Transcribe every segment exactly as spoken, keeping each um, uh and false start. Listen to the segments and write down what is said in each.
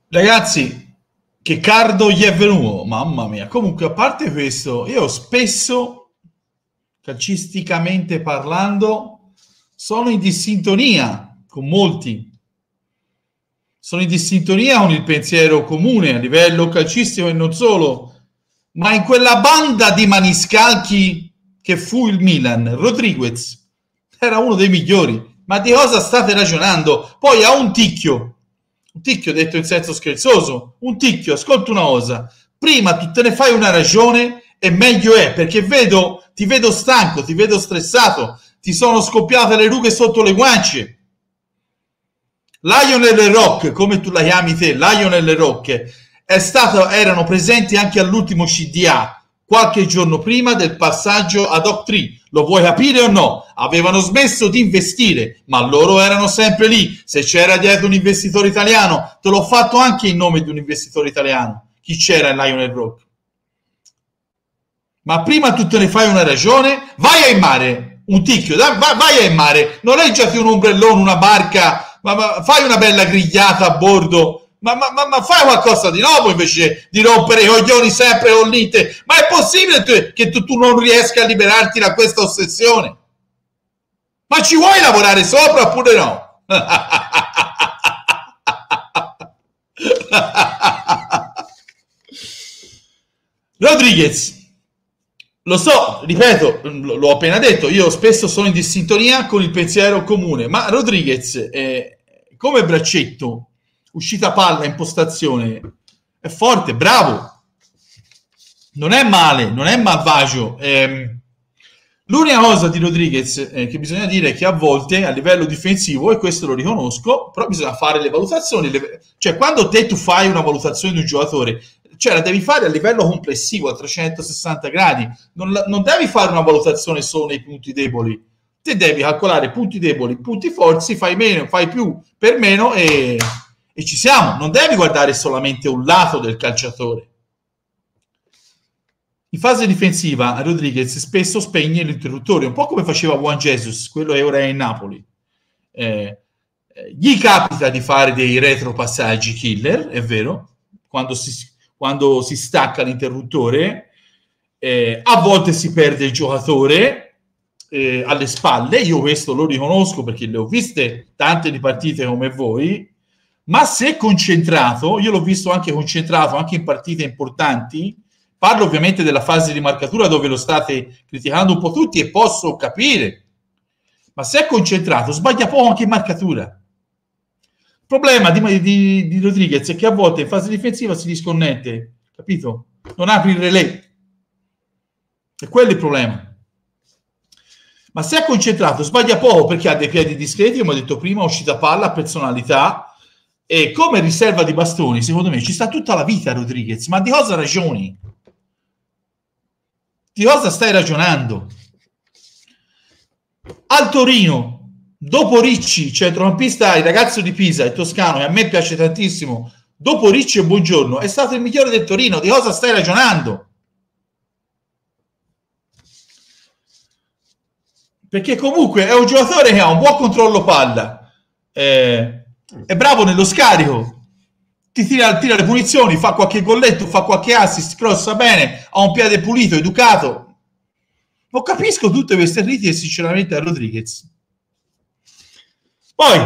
Ragazzi, che cardo gli è venuto, mamma mia. Comunque, a parte questo, io spesso, calcisticamente parlando, sono in dissintonia con molti. Sono in dissintonia con il pensiero comune a livello calcistico e non solo, ma in quella banda di maniscalchi che fu il Milan. Rodriguez era uno dei migliori. Ma di cosa state ragionando? Poi ha un ticchio. Un ticchio detto in senso scherzoso, un ticchio, ascolta una cosa, prima tu te ne fai una ragione e meglio è, perché vedo, ti vedo stanco, ti vedo stressato, ti sono scoppiate le rughe sotto le guance. Lionel Rock, come tu la chiami te, Lionel Rock, è stato, erano presenti anche all'ultimo C D A, qualche giorno prima del passaggio ad Oak Tree. Lo vuoi capire o no? Avevano smesso di investire, ma loro erano sempre lì. Se c'era dietro un investitore italiano, te l'ho fatto anche in nome di un investitore italiano. Chi c'era in Lionel Rock? Ma prima tu te ne fai una ragione, vai a in mare, un ticchio, vai, vai a in mare, noleggiati un ombrellone, una barca, ma, ma, fai una bella grigliata a bordo. Ma, ma, ma, ma fai qualcosa di nuovo invece di rompere i coglioni sempre con l'Inter. Ma è possibile tu, che tu, tu non riesca a liberarti da questa ossessione? Ma ci vuoi lavorare sopra oppure no? Rodriguez, lo so, ripeto, l'ho appena detto, io spesso sono in dissintonia con il pensiero comune, ma Rodriguez eh, come braccetto, uscita palla, impostazione, è forte, bravo, non è male, non è malvagio. Eh, l'unica cosa di Rodriguez eh, che bisogna dire è che a volte a livello difensivo, e questo lo riconosco, però bisogna fare le valutazioni, le, cioè quando te tu fai una valutazione di un giocatore, cioè la devi fare a livello complessivo, a trecentosessanta gradi, non, la, non devi fare una valutazione solo nei punti deboli, te devi calcolare punti deboli, punti forti, fai meno, fai più per meno e... e ci siamo, non devi guardare solamente un lato del calciatore. In fase difensiva Rodriguez spesso spegne l'interruttore, un po' come faceva Juan Jesus, quello che ora è in Napoli. Eh, gli capita di fare dei retropassaggi killer, è vero, quando si, quando si stacca l'interruttore, eh, a volte si perde il giocatore eh, alle spalle, io questo lo riconosco perché le ho viste tante di partite come voi, ma se concentrato, io l'ho visto anche concentrato, anche in partite importanti, parlo ovviamente della fase di marcatura dove lo state criticando un po' tutti e posso capire, ma se è concentrato sbaglia poco anche in marcatura. Il problema di, di, di Rodriguez è che a volte in fase difensiva si disconnette, capito? Non apri il relay. E quello è il problema. Ma se è concentrato sbaglia poco perché ha dei piedi discreti, come ho detto prima, uscita palla, personalità. E come riserva di bastoni, secondo me, ci sta tutta la vita Rodriguez. Ma di cosa ragioni? Di cosa stai ragionando? Al Torino, dopo Ricci, centrocampista, il ragazzo di Pisa, il toscano, che a me piace tantissimo, dopo Ricci e Buongiorno, è stato il migliore del Torino. Di cosa stai ragionando? Perché comunque è un giocatore che ha un buon controllo palla, eh, è bravo nello scarico, ti tira, tira le punizioni, fa qualche golletto, fa qualche assist, crossa bene, ha un piede pulito, educato. Non capisco tutte queste critiche sinceramente a Rodriguez. Poi,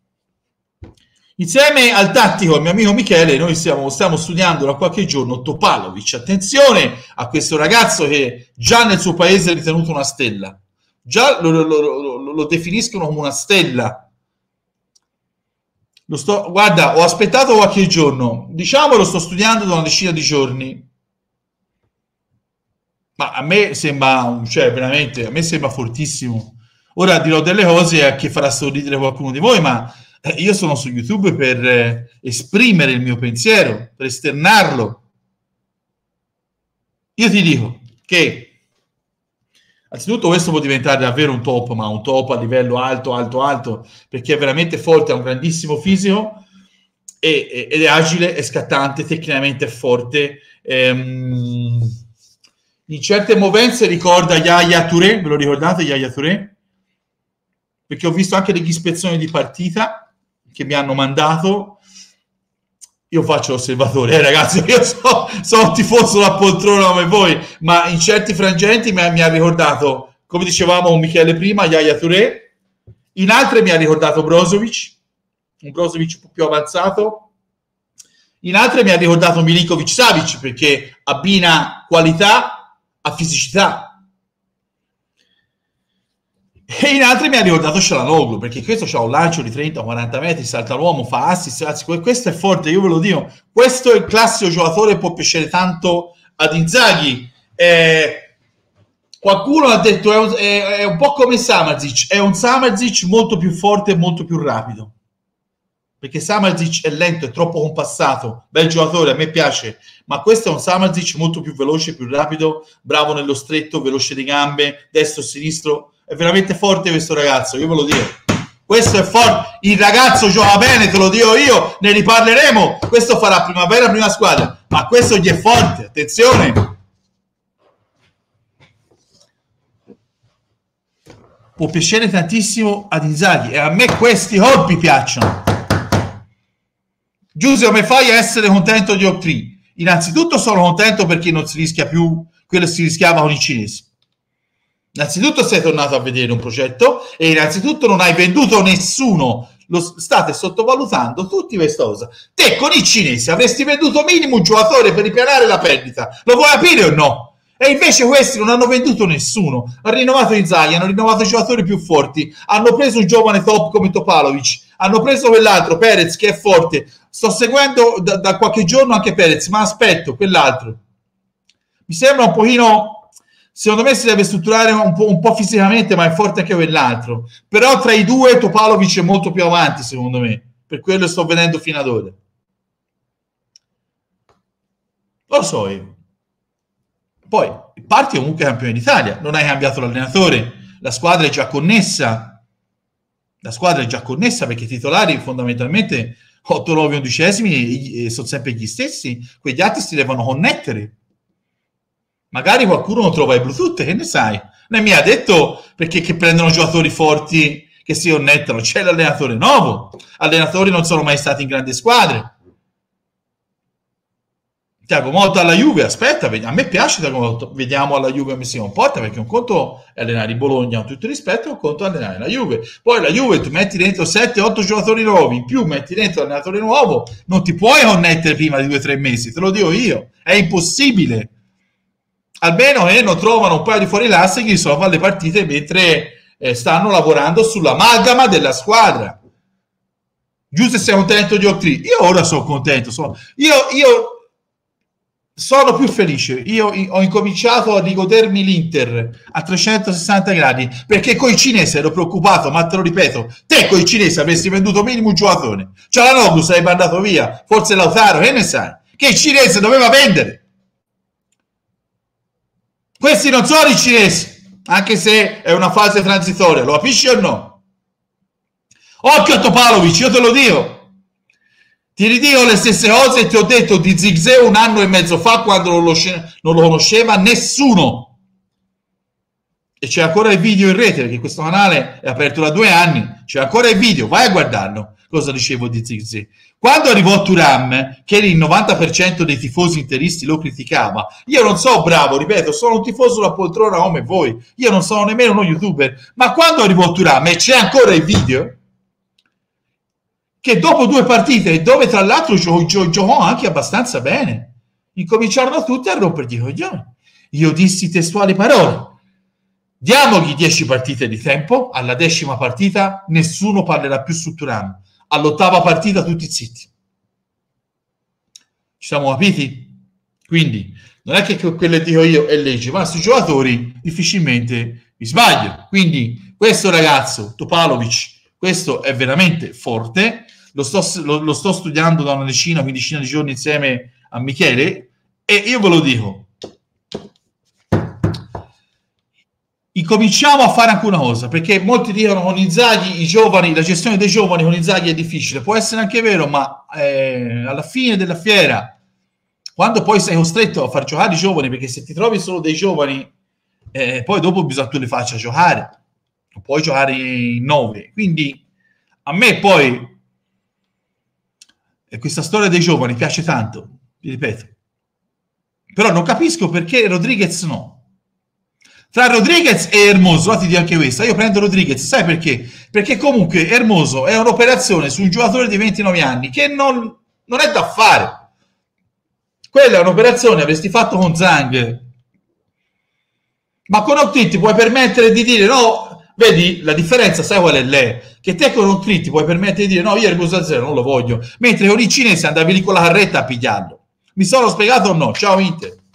insieme al tattico, il mio amico Michele, noi stiamo, stiamo studiando da qualche giorno Topalovic. Attenzione a questo ragazzo che già nel suo paese è ritenuto una stella. Già lo, lo, lo, lo definiscono come una stella. Lo sto, guarda, ho aspettato qualche giorno, diciamo lo sto studiando da una decina di giorni, ma a me sembra, cioè veramente, a me sembra fortissimo. Ora dirò delle cose che farà sorridere qualcuno di voi, ma eh, io sono su YouTube per eh, esprimere il mio pensiero, per esternarlo. Io ti dico che anzitutto questo può diventare davvero un top, ma un top a livello alto, alto, alto, perché è veramente forte, ha un grandissimo fisico e, e, ed è agile, è scattante, tecnicamente è forte. Ehm, in certe movenze ricorda Yaya Touré, ve lo ricordate Yaya Touré? Perché ho visto anche degli ispezioni di partita che mi hanno mandato io faccio l'osservatore, eh, ragazzi, io so, sono tifoso da poltrona come voi, ma in certi frangenti mi ha, mi ha ricordato, come dicevamo con Michele prima, Yaya Touré, in altre mi ha ricordato Brozovic, un Brozovic un po' più avanzato, in altre mi ha ricordato Milinkovic Savic, perché abbina qualità a fisicità. E in altri mi ha ricordato Çalhanoğlu, perché questo c'ha un lancio di trenta quaranta metri, salta l'uomo, fa assist, ragazzi, questo è forte, io ve lo dico, questo è il classico giocatore che può piacere tanto ad Inzaghi. Eh, qualcuno ha detto è un, è, è un po' come Samardžić, è un Samardžić molto più forte e molto più rapido, perché Samardžić è lento, è troppo compassato, bel giocatore, a me piace, ma questo è un Samardžić molto più veloce, più rapido, bravo nello stretto, veloce di gambe, destro, sinistro. È veramente forte questo ragazzo, io ve lo dico. Questo è forte. Il ragazzo gioca bene, te lo dico io. Ne riparleremo. Questo farà primavera, prima squadra. Ma questo gli è forte. Attenzione. Può piacere tantissimo ad Inzaghi. E a me questi hobby piacciono. Giuseppe, come fai a essere contento di Octree? Innanzitutto sono contento perché non si rischia più quello che si rischiava con i cinesi. Innanzitutto sei tornato a vedere un progetto e innanzitutto non hai venduto nessuno, lo state sottovalutando tutti questa cosa. Te con i cinesi avresti venduto minimo un giocatore per ripianare la perdita, lo vuoi capire o no? E invece questi non hanno venduto nessuno, hanno rinnovato Inzaghi, hanno rinnovato i giocatori più forti, hanno preso un giovane top come Topalovic, hanno preso quell'altro, Perez, che è forte. Sto seguendo da, da qualche giorno anche Perez, ma aspetto, quell'altro mi sembra un pochino... Secondo me si deve strutturare un po', un po' fisicamente, ma è forte anche quell'altro. Però tra i due Topalovic è molto più avanti, secondo me. Per quello sto vedendo fino ad ora. Lo so io. Poi, parti comunque campione d'Italia. Non hai cambiato l'allenatore. La squadra è già connessa. La squadra è già connessa perché i titolari fondamentalmente otto, nove, undicesimi sono sempre gli stessi. Quegli altri si devono connettere. Magari qualcuno non trova i Bluetooth, che ne sai? Non mi ha detto perché che prendono giocatori forti che si connettano. C'è l'allenatore nuovo. Allenatori non sono mai stati in grandi squadre. Tiago Motta alla Juve, aspetta, a me piace Tiago Motta, vediamo alla Juve come si comporta, perché un conto è allenare il Bologna con tutto il rispetto, un conto è allenare la Juve. Poi la Juve tu metti dentro sette otto giocatori nuovi, in più metti dentro l'allenatore nuovo, non ti puoi connettere prima di due tre mesi, te lo dico io, è impossibile. Almeno che non trovano un paio di fuorilasse che risolvano le partite mentre eh, stanno lavorando sull'amalgama della squadra. Giusto, sei contento di Octree? Io ora sono contento. Sono, io, io sono più felice. Io ho incominciato a rigodermi l'Inter a trecentosessanta gradi perché coi cinesi ero preoccupato, ma te lo ripeto, te coi cinesi avresti venduto minimo un giocatore. Çalhanoğlu sarebbe andato via, forse Lautaro, che ne sai? Che il cinese doveva vendere. Questi non sono i cinesi, anche se è una fase transitoria, lo capisci o no? Occhio a Topalovic, io te lo dico. Ti ridico le stesse cose che ti ho detto di Zirkzee un anno e mezzo fa quando non lo, non lo conosceva nessuno. E c'è ancora il video in rete, perché questo canale è aperto da due anni, c'è ancora il video, vai a guardarlo. Cosa dicevo di Zirkzee? Quando arrivò Thuram, che il novanta per cento dei tifosi interisti lo criticava, io non so bravo, ripeto, sono un tifoso da poltrona come voi, io non sono nemmeno uno youtuber, ma quando arrivò Thuram, e c'è ancora il video, che dopo due partite, dove tra l'altro gio- gio- giocò anche abbastanza bene, incominciarono tutti a rompergli i coglioni. Io dissi testuali parole: diamogli dieci partite di tempo, alla decima partita nessuno parlerà più su Thuram. All'ottava partita tutti zitti. Ci siamo capiti? Quindi non è che quello che dico io è legge, ma sui giocatori difficilmente mi sbaglio. Quindi questo ragazzo Topalovic, questo è veramente forte, lo sto, lo, lo sto studiando da una decina, quindicina di giorni insieme a Michele, e io ve lo dico, incominciamo a fare anche una cosa, perché molti dicono con Inzaghi i giovani, la gestione dei giovani con Inzaghi è difficile, può essere anche vero, ma eh, alla fine della fiera, quando poi sei costretto a far giocare i giovani, perché se ti trovi solo dei giovani, eh, poi dopo bisogna che tu li faccia giocare, non puoi giocare in nove. Quindi a me poi E questa storia dei giovani piace tanto, vi ripeto. Però non capisco perché Rodriguez no. Tra Rodriguez e Hermoso, ti dico anche questa, io prendo Rodriguez, sai perché? Perché comunque Hermoso è un'operazione su un giocatore di ventinove anni che non, non è da fare. Quella è un'operazione, avresti fatto con Zhang. Ma con Octrit ti puoi permettere di dire no, vedi la differenza, sai qual è lei? Che te con Octrit ti puoi permettere di dire no, io Hermoso a zero non lo voglio, mentre con i cinesi andavi lì con la carretta a pigliarlo. Mi sono spiegato o no? Ciao Inter.